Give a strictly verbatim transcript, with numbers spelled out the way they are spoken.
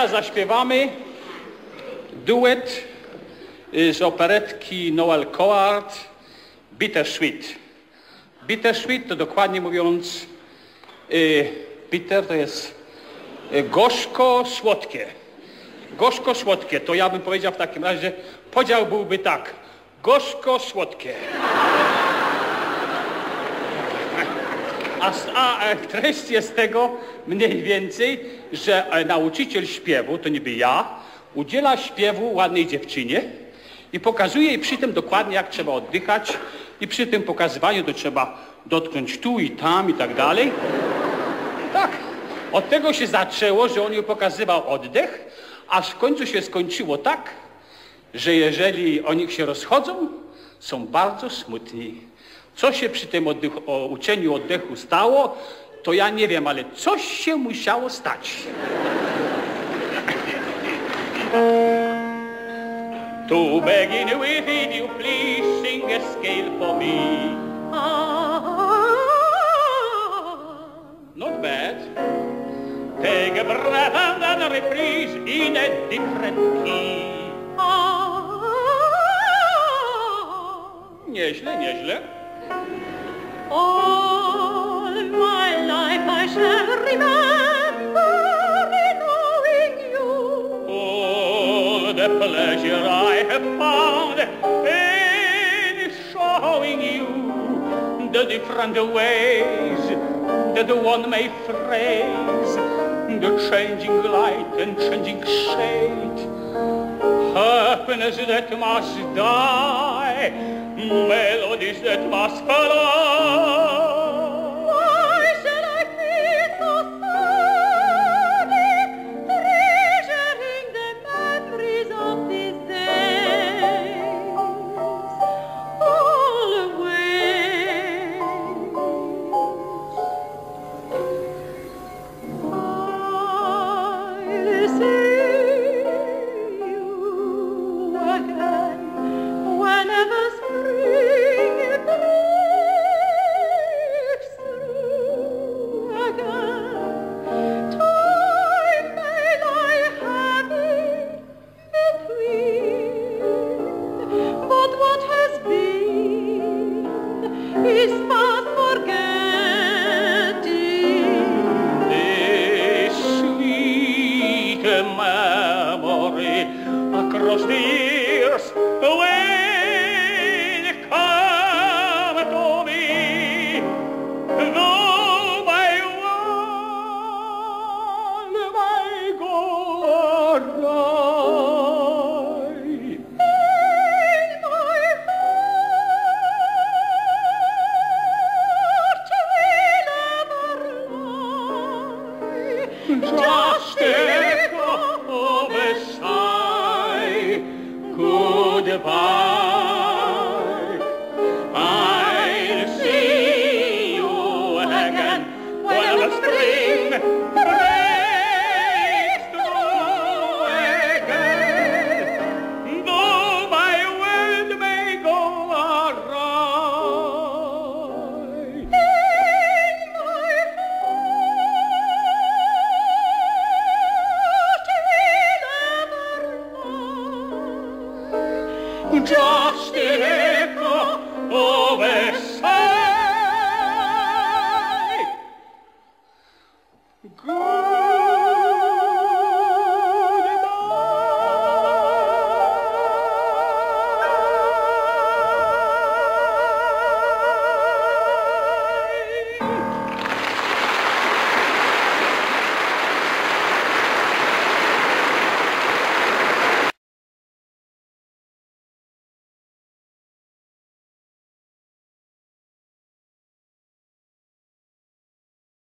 teraz zaśpiewamy duet z operetki Noel Coward Bittersweet. Bittersweet to dokładnie mówiąc y, bitter to jest y, gorzko-słodkie. Gorzko-słodkie to ja bym powiedział w takim razie, podział byłby tak. Gorzko-słodkie. A, a treść jest tego mniej więcej, że nauczyciel śpiewu, to niby ja, udziela śpiewu ładnej dziewczynie i pokazuje jej przy tym dokładnie, jak trzeba oddychać i przy tym pokazywaniu to trzeba dotknąć tu i tam i tak dalej. Tak, od tego się zaczęło, że on jej pokazywał oddech, aż w końcu się skończyło tak, że jeżeli oni się rozchodzą, są bardzo smutni. Co się przy tym oddechu, o uczeniu oddechu stało, to ja nie wiem, ale coś się musiało stać. To begin with, if you please, sing a scale for me. Not bad. Take a breath and then reprise in a different key. Nieźle, nieźle. All my life I shall remember in knowing you. All the pleasure I have found in showing you the different ways that one may phrase the changing light and changing shade. Happiness that must die, melodies that must follow. Why shall I feel so sadly, treasuring the memories of these days? Always I'll see you again whenever spring breaks through again. Time may lie heavy between, but what has been is past.